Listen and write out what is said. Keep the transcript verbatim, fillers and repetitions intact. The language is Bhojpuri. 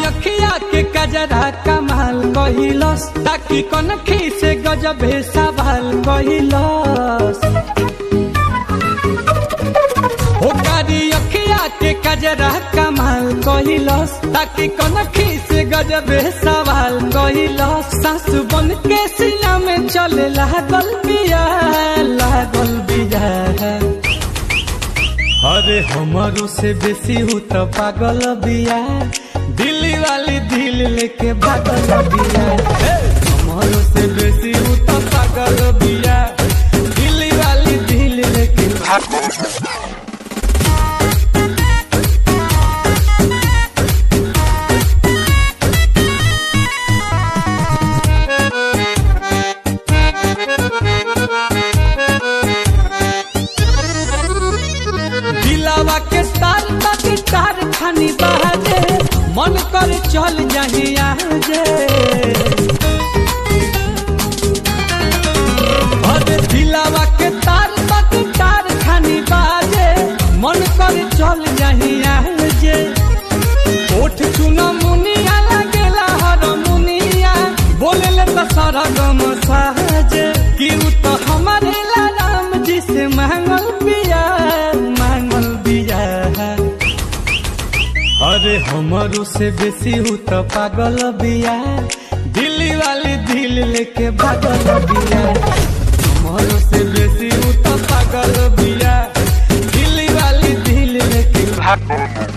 अखिया के कजरा कमाल कहिलस ताकि कनखी से गजबे सवाल कहिलस ओ कारी अखिया के कजरा कमाल कहिलस ताकि कनखी से गजबे सवाल कहिलस सासु बन के सीना में चले लागल बिया लागल बिया अरे हमारो से बेसी हूँ तो पागल बिया दिल्ली वाली दिल लेके भागल बिया हमारो से बेसी हूँ तो पागल बिया दिल्ली वाली दिल लेके भागल के तार ताकि तार खानी बहाजे मन कर चल जाही आजे अरे दिलावा के तार ताकि तार खानी बहाजे मन कर चल जाही आजे ओठ चुना मुनिया लगेला हर मुनिया बोले ले तो सरगम साजे कि उ तो हमारे राम जी से मांगल पिया अरे हमारो से बेसी हूँ तो पागल बिया दिल्ली वाली दिल लेके भागल बिया हमारो से बेसी हूँ तो पागल बिया दिल्ली वाली दिल लेके भागल